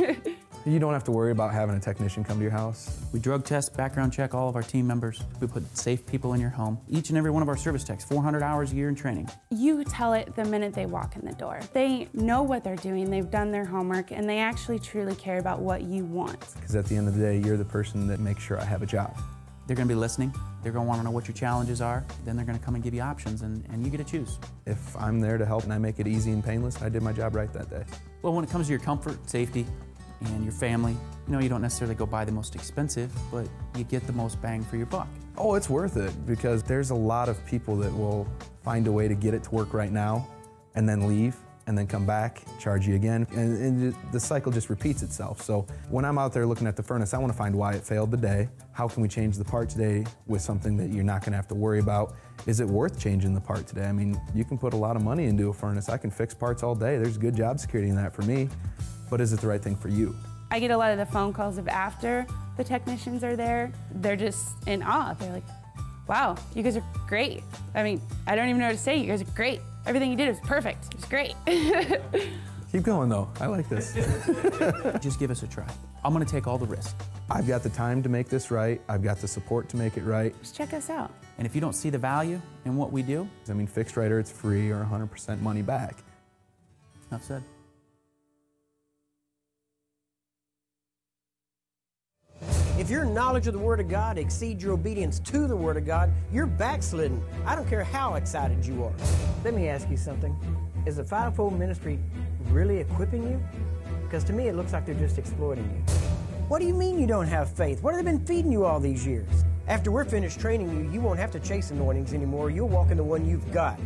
You don't have to worry about having a technician come to your house. We drug test, background check all of our team members. We put safe people in your home. Each and every one of our service techs, 400 hours a year in training. You tell it the minute they walk in the door. They know what they're doing, they've done their homework, and they actually truly care about what you want. Because at the end of the day, you're the person that makes sure I have a job. They're gonna be listening. They're gonna wanna know what your challenges are. Then they're gonna come and give you options, and you get to choose. If I'm there to help and I make it easy and painless, I did my job right that day. Well, when it comes to your comfort, safety, and your family, you don't necessarily go buy the most expensive, but you get the most bang for your buck. Oh, it's worth it, because there's a lot of people that will find a way to get it to work right now and then leave and then come back, charge you again, and the cycle just repeats itself. So when I'm out there looking at the furnace, I want to find why it failed today. How can we change the part today with something that you're not going to have to worry about? Is it worth changing the part today? I mean, you can put a lot of money into a furnace. I can fix parts all day. There's good job security in that for me, but is it the right thing for you? I get a lot of the phone calls of after the technicians are there. They're just in awe. They're like, wow, you guys are great. I mean, I don't even know what to say. You guys are great. Everything you did was perfect. It was great. Keep going though, I like this. Just give us a try. I'm gonna take all the risk. I've got the time to make this right. I've got the support to make it right. Just check us out. And if you don't see the value in what we do, I mean, fixed rider, it's free or 100% money back. Enough said. If your knowledge of the Word of God exceeds your obedience to the Word of God, you're backslidden. I don't care how excited you are. Let me ask you something. Is the fivefold ministry really equipping you? Because to me, it looks like they're just exploiting you. What do you mean you don't have faith? What have they been feeding you all these years? After we're finished training you, you won't have to chase anointings anymore. You'll walk in the one you've got.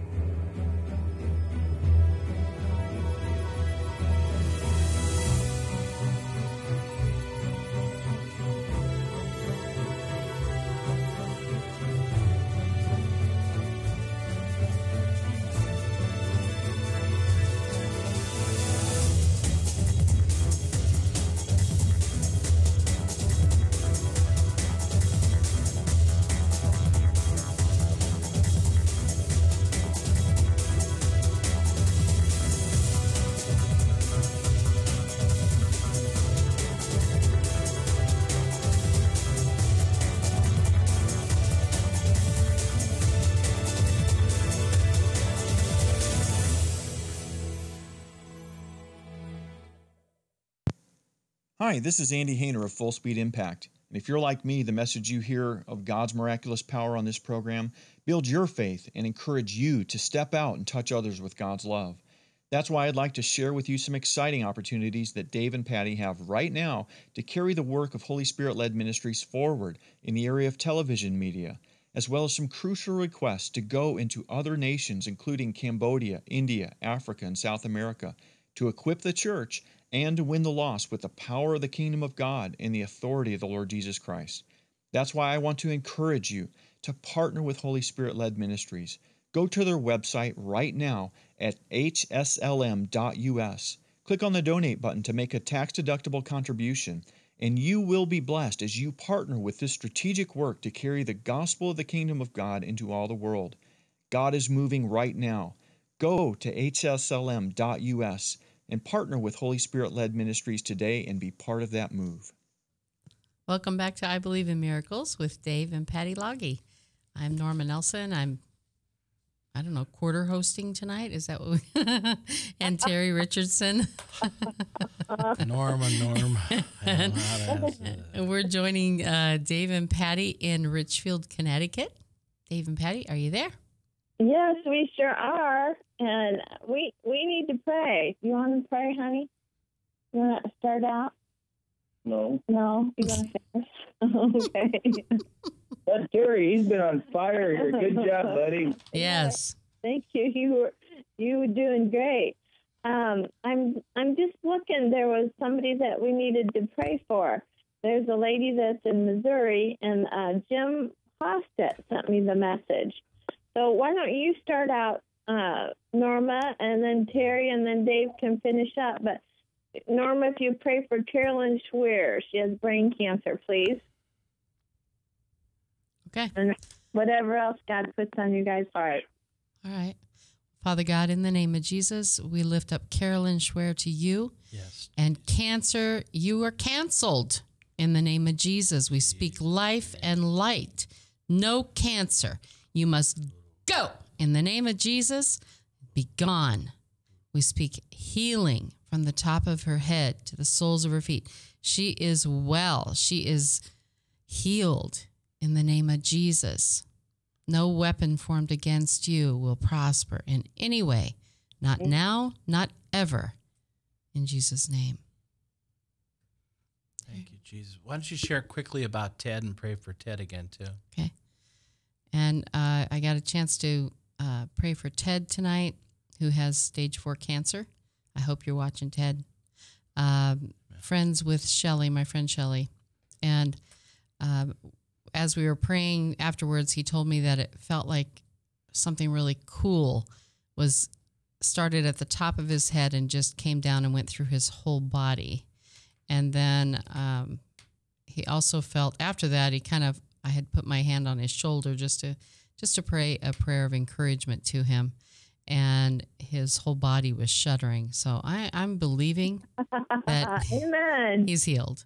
Hi, this is Andy Hayner of Full Speed Impact. And if you're like me, the message you hear of God's miraculous power on this program builds your faith and encourage you to step out and touch others with God's love. That's why I'd like to share with you some exciting opportunities that Dave and Patty have right now to carry the work of Holy Spirit-led ministries forward in the area of television media, as well as some crucial requests to go into other nations, including Cambodia, India, Africa, and South America, to equip the church and to win the lost with the power of the kingdom of God and the authority of the Lord Jesus Christ. That's why I want to encourage you to partner with Holy Spirit-led ministries. Go to their website right now at hslm.us. Click on the donate button to make a tax-deductible contribution, and you will be blessed as you partner with this strategic work to carry the gospel of the kingdom of God into all the world. God is moving right now. Go to hslm.us and partner with Holy Spirit-led ministries today and be part of that move. Welcome back to I Believe in Miracles with Dave and Patty Loggy. I'm Norma Nelson. I don't know, quarter hosting tonight. Is that what we and Terry Richardson. Norm. I don't know how to and we're joining Dave and Patty in Richfield, Connecticut. Dave and Patty, are you there? Yes, we sure are. And we need to pray. You want to pray, honey? You want to start out? No. No? You want to finish? Okay. That's Terry. He's been on fire here. Good job, buddy. Yes. Thank you. You were doing great. I'm just looking. There was somebody that we needed to pray for. There's a lady that's in Missouri, and Jim Hostet sent me the message. So why don't you start out, Norma, and then Terry, and then Dave can finish up. But Norma, if you pray for Carolyn Schweer, she has brain cancer, please. Okay. And whatever else God puts on you guys' heart. All right. Father God, in the name of Jesus, we lift up Carolyn Schweer to you. Yes. And cancer, you are canceled. In the name of Jesus, we speak life and light. No cancer. You must go. In the name of Jesus, be gone. We speak healing from the top of her head to the soles of her feet. She is well. She is healed in the name of Jesus. No weapon formed against you will prosper in any way. Not now, not ever. In Jesus' name. Thank you, Jesus. Why don't you share quickly about Ted and pray for Ted again, too? Okay. And I got a chance to pray for Ted tonight, who has stage 4 cancer. I hope you're watching, Ted. Friends with Shelley, my friend Shelley. And as we were praying afterwards, he told me that it felt like something really cool was started at the top of his head and just came down and went through his whole body. And then he also felt after that, I had put my hand on his shoulder just to pray a prayer of encouragement to him. And his whole body was shuddering. So I'm believing that Amen. He's healed.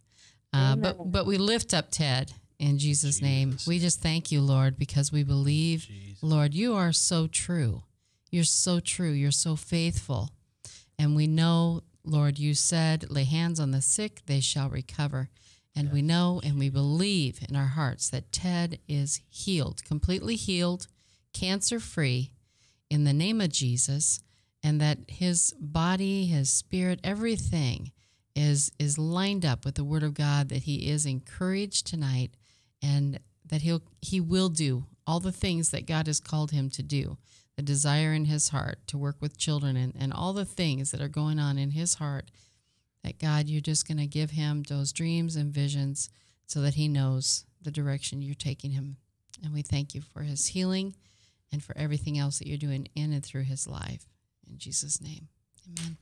But we lift up Ted in Jesus' name. We just thank you, Lord, because we believe, Lord, you are so true. You're so true. You're so faithful. And we know, Lord, you said, lay hands on the sick, they shall recover. And we know and we believe in our hearts that Ted is healed, completely healed, cancer-free, in the name of Jesus, and that his body, his spirit, everything is lined up with the Word of God, that he is encouraged tonight, and that he will do all the things that God has called him to do, the desire in his heart to work with children and all the things that are going on in his heart, that God, you're just going to give him those dreams and visions so that he knows the direction you're taking him. And we thank you for his healing and for everything else that you're doing in and through his life. In Jesus' name, amen.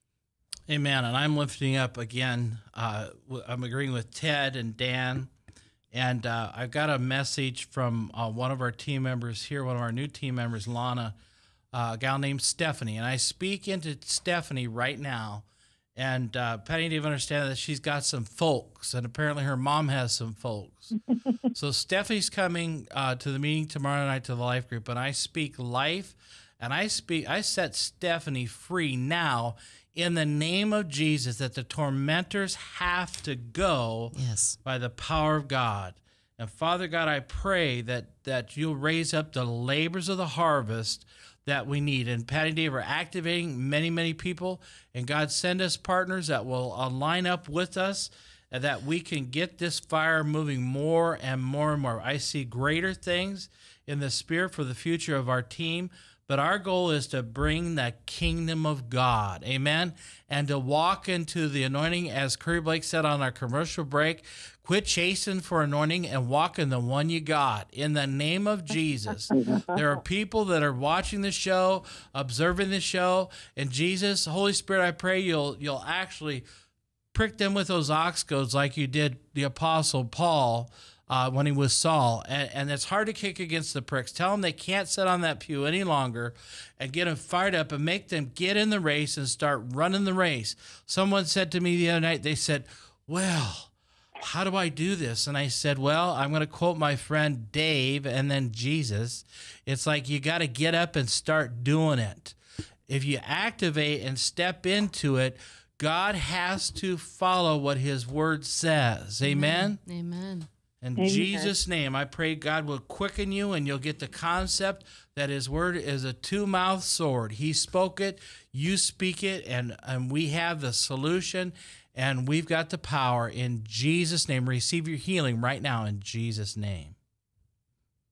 Amen. And I'm lifting up again, I'm agreeing with Ted and Dan. And I've got a message from one of our team members here, one of our new team members, Lana, a gal named Stephanie. And I speak into Stephanie right now. And Patty didn't even understand that she's got some folks, and apparently her mom has some folks. So Stephanie's coming to the meeting tomorrow night to the life group, and I speak life, and I set Stephanie free now in the name of Jesus, that the tormentors have to go by the power of God. And Father God, I pray that you'll raise up the laborers of the harvest that we need. And Patty and Dave are activating many, many people. And God, send us partners that will line up with us, and that we can get this fire moving more and more and more. I see greater things in the spirit for the future of our team. But our goal is to bring the kingdom of God, amen, and to walk into the anointing, as Curry Blake said on our commercial break. Quit chasing for anointing and walk in the one you got. In the name of Jesus. There are people that are watching the show, observing the show, and Jesus, Holy Spirit, I pray you'll actually prick them with those ox goads like you did the Apostle Paul when he was Saul. And it's hard to kick against the pricks. Tell them they can't sit on that pew any longer, and get them fired up and make them get in the race and start running the race. Someone said to me the other night, they said, well, how do I do this? And I said, well, I'm going to quote my friend Dave and then Jesus. It's like you got to get up and start doing it. If you activate and step into it, God has to follow what his word says. Amen? Amen. In Jesus' name, I pray God will quicken you, and you'll get the concept that his word is a two-mouthed sword. He spoke it, you speak it, and we have the solution, and we've got the power. In Jesus' name, receive your healing right now in Jesus' name.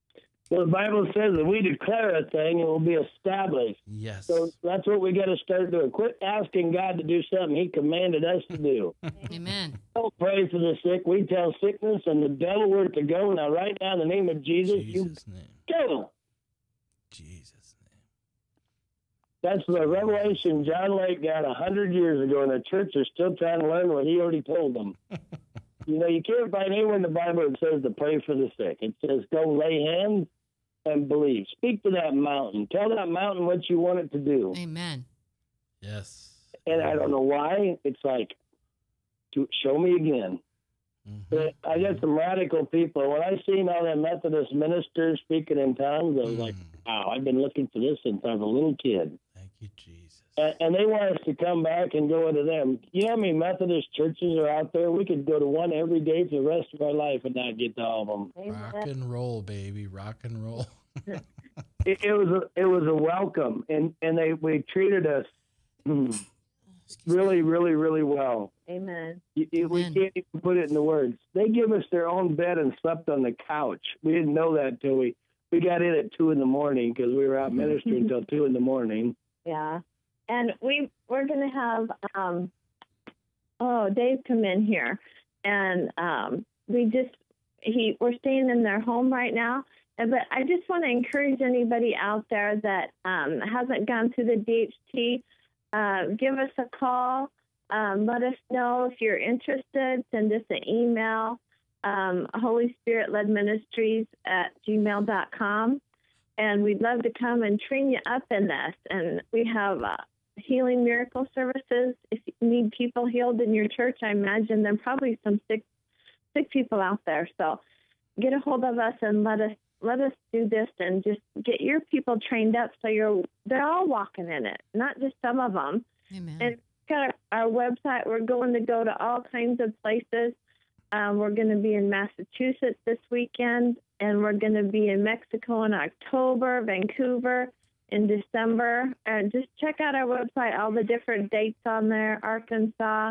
Well, the Bible says that we declare a thing, it will be established. Yes. So that's what we got to start doing. Quit asking God to do something He commanded us to do. Amen. Don't pray for the sick. We tell sickness and the devil where to go. Now, right now, in the name of Jesus, you go. Jesus' name. That's the revelation John Lake got 100 years ago, and the church is still trying to learn what he already told them. You know, you can't find anywhere in the Bible that says to pray for the sick. It says go lay hands and believe. Speak to that mountain. Tell that mountain what you want it to do. Amen. Yes. And I don't know why. It's like, show me again. But I got some radical people. When I seen all them Methodist ministers speaking in tongues, I was like, wow, I've been looking for this since I was a little kid. Thank you, Jesus. And they want us to come back and go into them. You know how many Methodist churches are out there? We could go to one every day for the rest of our life and not get to all of them. Rock and roll, baby. Rock and roll. It was a welcome, and we treated us really, really, really well. Amen. We can't even put it in the words. They give us their own bed and slept on the couch. We didn't know that till we got in at 2 a.m. because we were out ministering until 2 a.m. Yeah. And we're going to have Dave come in here, and we're staying in their home right now. But I just want to encourage anybody out there that hasn't gone through the DHT, give us a call. Let us know if you're interested. Send us an email, Holy Spirit Led Ministries at gmail.com. And we'd love to come and train you up in this. And we have healing miracle services. If you need people healed in your church, I imagine there are probably some sick people out there. So get a hold of us and let us do this and just get your people trained up so they're all walking in it, not just some of them. Amen. And got our website. We're going to go to all kinds of places. We're going to be in Massachusetts this weekend, and we're going to be in Mexico in October, Vancouver in December. And just check out our website, all the different dates on there, Arkansas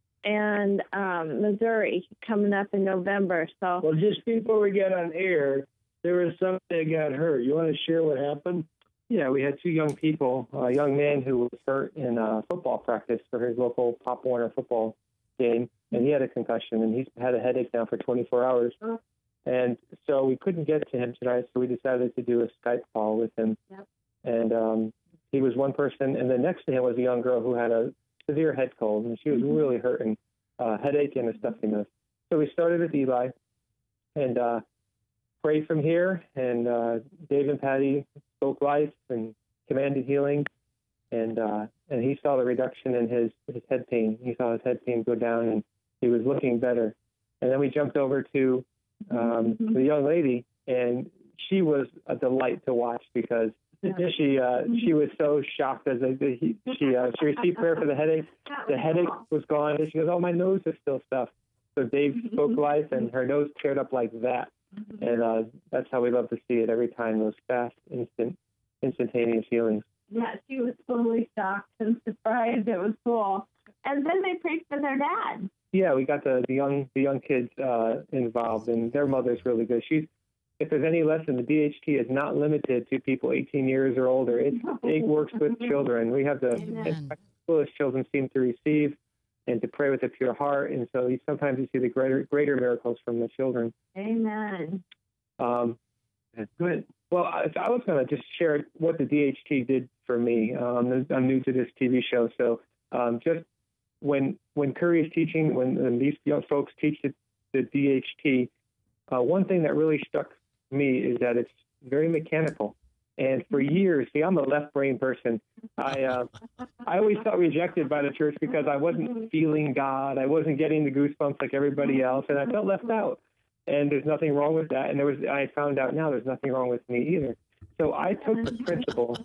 and Missouri coming up in November. So, well, just before we get on air, there was somebody that got hurt. You want to share what happened? Yeah, we had two young people, a young man who was hurt in football practice for his local Pop Warner football game, and he had a concussion, and he's had a headache now for 24 hours. And so we couldn't get to him tonight, so we decided to do a Skype call with him. Yep. And he was one person, and then next to him was a young girl who had a severe head cold, and she was really hurting, headache and a stuffy nose. So we started with Eli and prayed from here, and Dave and Patty spoke life and commanded healing, and he saw the reduction in his head pain. He saw his head pain go down, and he was looking better. And then we jumped over to the young lady, and she was a delight to watch because she was so shocked as she received prayer for the headache. The headache was gone, and she goes, "Oh, my nose is still stuffed." So Dave spoke life, and her nose cleared up like that. And that's how we love to see it every time, those fast, instantaneous healings. yeah, she was totally shocked and surprised. It was cool. And then they prayed for their dad. Yeah, we got the young kids involved, and their mother's really good. If there's any lesson, the DHT is not limited to people 18 years or older. It works with children. We have the fullest children seem to receive and to pray with a pure heart, and so sometimes you see the greater miracles from the children. Amen. Good. Well, I was going to just share what the DHT did for me. I'm new to this TV show, so just when Curry is teaching, when these young folks teach the DHT, one thing that really struck me is that it's very mechanical. And for years, see, I'm a left brain person. I always felt rejected by the church because I wasn't feeling God. I wasn't getting the goosebumps like everybody else, and I felt left out. And there's nothing wrong with that. And I found out now there's nothing wrong with me either. So I took the principle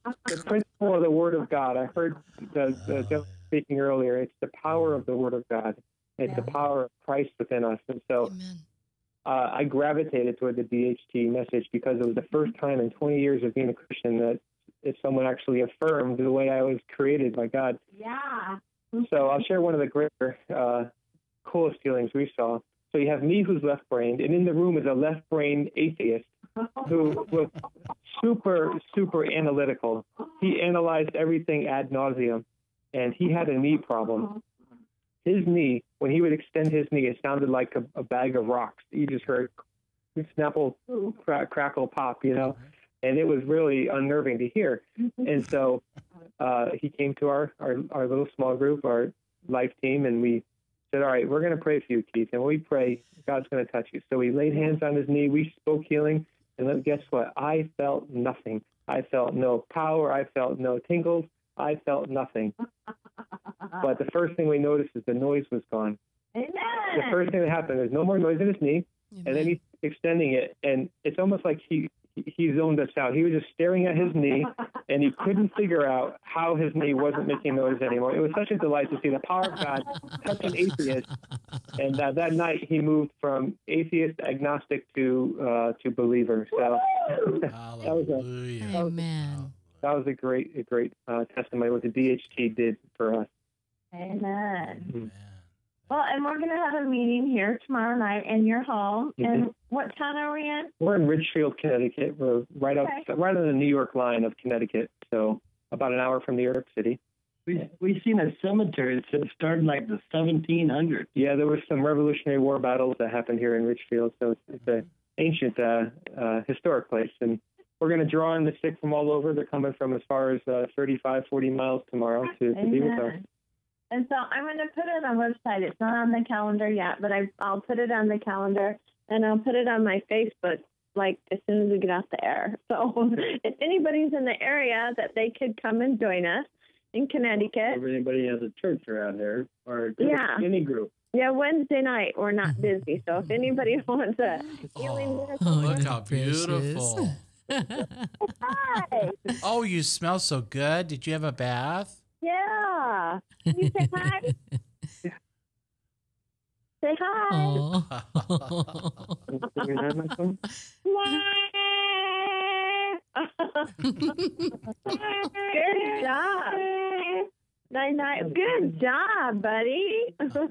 of the Word of God. I heard the gentleman speaking earlier. It's the power of the Word of God. It's the power of Christ within us. And so I gravitated toward the DHT message because it was the first time in 20 years of being a Christian that someone actually affirmed the way I was created by God. Yeah. So I'll share one of the greater, coolest feelings we saw. So you have me who's left-brained, and in the room is a left-brained atheist who was super analytical. He analyzed everything ad nauseum, and he had a knee problem. His knee, when he would extend his knee, it sounded like a bag of rocks. You just heard snapple, crackle, pop, and it was really unnerving to hear. And so he came to our little small group, our life team, and we said, all right, we're going to pray for you, Keith. And when we pray, God's going to touch you. So we laid hands on his knee. We spoke healing. And then guess what? I felt nothing. I felt no power. I felt no tingles. I felt nothing. But the first thing we noticed is the noise was gone. Amen. The first thing that happened, there's no more noise in his knee. Amen. And then he's extending it. And it's almost like he zoned us out. He was just staring at his knee, and he couldn't figure out how his knee wasn't making noise anymore. It was such a delight to see the power of God touch an atheist. And that night, he moved from atheist, agnostic to believer. So that was a great testimony what the DHT did for us. Amen. Mm-hmm. Well, and we're going to have a meeting here tomorrow night in your home. Mm-hmm. And what town are we in? We're in Ridgefield, Connecticut. We're right on the New York line of Connecticut, so about an hour from New York City. We've seen a cemetery that started like the 1700s. Yeah, there were some Revolutionary War battles that happened here in Ridgefield, so it's an ancient, historic place. And we're going to draw in the sick from all over. They're coming from as far as 35, 40 miles tomorrow to be with us. And so I'm going to put it on the website. It's not on the calendar yet, but I'll put it on the calendar, and I'll put it on my Facebook, like, as soon as we get off the air. So if anybody's in the area, that they could come and join us in Connecticut. If anybody has a church around there or any group. Yeah, Wednesday night, we're not busy. So if anybody wants a healing miracle. Look how beautiful. Hi. Oh, you smell so good. Did you have a bath? Yeah. Can you say hi? Say hi. Good job. Good job, buddy.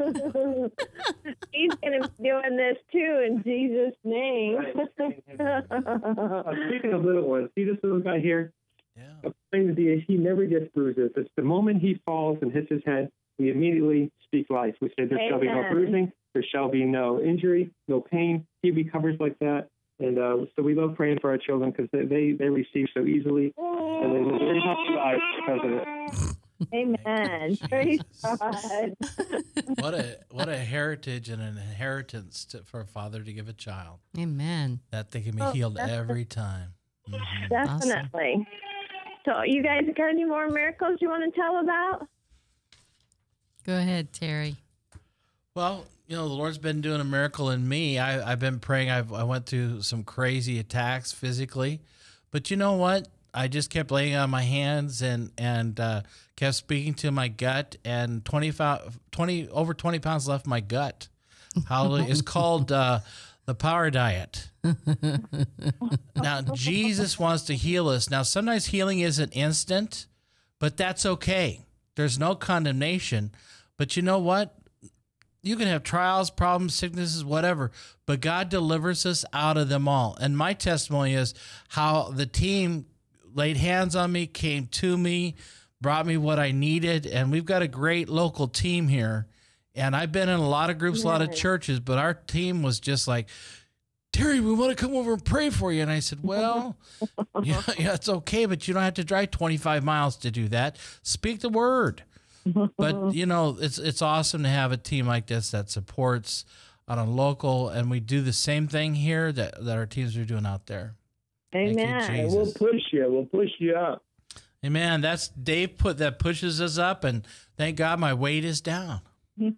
He's going to be doing this too in Jesus' name. Speaking of little ones, see this little guy here? He never gets bruises. It's the moment he falls and hits his head, we immediately speak life. We say there shall be no bruising, there shall be no injury, no pain. He recovers like that. And so we love praying for our children because they receive so easily. And they live very happy lives because of it. Amen. Praise God. What a heritage and an inheritance for a father to give a child. Amen. That they can be healed every time. Mm-hmm. Definitely. Awesome. So you guys got any more miracles you want to tell about? Go ahead, Terry. Well, the Lord's been doing a miracle in me. I've been praying. I went through some crazy attacks physically, but you know what? I just kept laying on my hands and kept speaking to my gut, and over 20 pounds left my gut. Hallelujah. It's called the power diet. Now, Jesus wants to heal us. Now, sometimes healing isn't instant, but that's okay. There's no condemnation. But you know what? You can have trials, problems, sicknesses, whatever, but God delivers us out of them all. And my testimony is how the team laid hands on me, came to me, brought me what I needed, and we've got a great local team here. And I've been in a lot of groups, a lot of churches, but our team was just like, Terry, we want to come over and pray for you. And I said, well, yeah, it's okay, but you don't have to drive 25 miles to do that. Speak the word. But, it's awesome to have a team like this that supports on a local, and we do the same thing here that our teams are doing out there. Amen. We'll push you. We'll push you up. Amen. That's Dave that pushes us up, and thank God my weight is down. Yeah.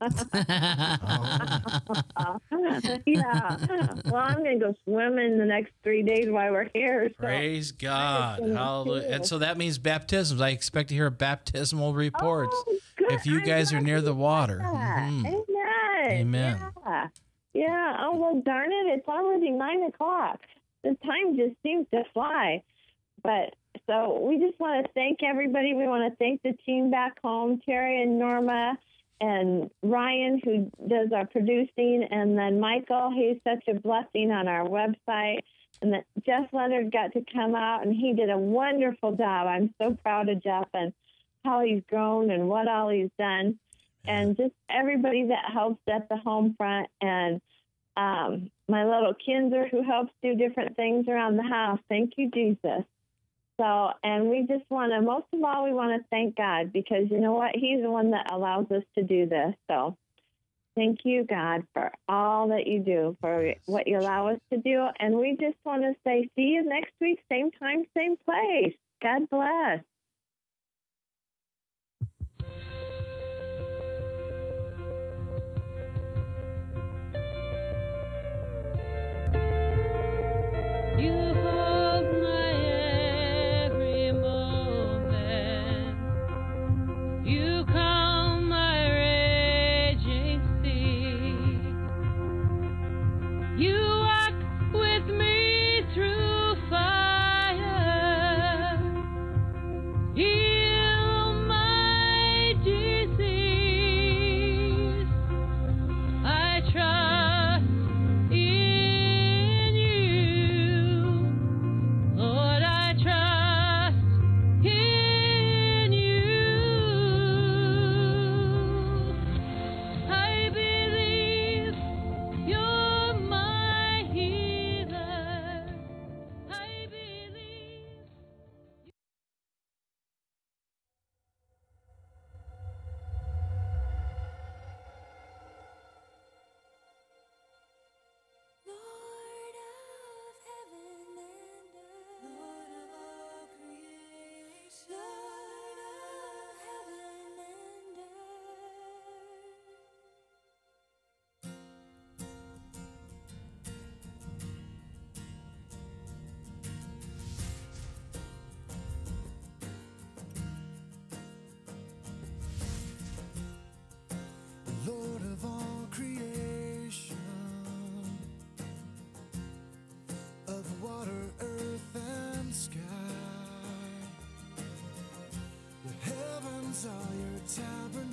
Well, I'm going to go swimming the next 3 days while we're here. So. Praise God. Hallelujah. And so that means baptisms. I expect to hear baptismal reports if you guys are near the water. Mm-hmm. Amen. Amen. Yeah. Oh, well, darn it. It's already 9 o'clock. The time just seems to fly. But so we just want to thank everybody. We want to thank the team back home, Terry and Norma, and Ryan, who does our producing, and then Michael, he's such a blessing on our website. and that Jeff Leonard got to come out, and he did a wonderful job. I'm so proud of Jeff and how he's grown and what all he's done. And just everybody that helps at the home front, and my little Kinzer who helps do different things around the house. Thank you, Jesus. So, and we just want to, most of all, we want to thank God, because you know what? He's the one that allows us to do this. So thank you, God, for all that you do, for what you allow us to do. And we just want to say, see you next week, same time, same place. God bless. You hold my every moment. You calm my raging sea. You walk with me through fire. Heal my disease. I trust in you. Lord, I trust in you. I believe you're my healer. I believe. Lord of all creation, of water, earth, and sky. The heavens are your tabernacle.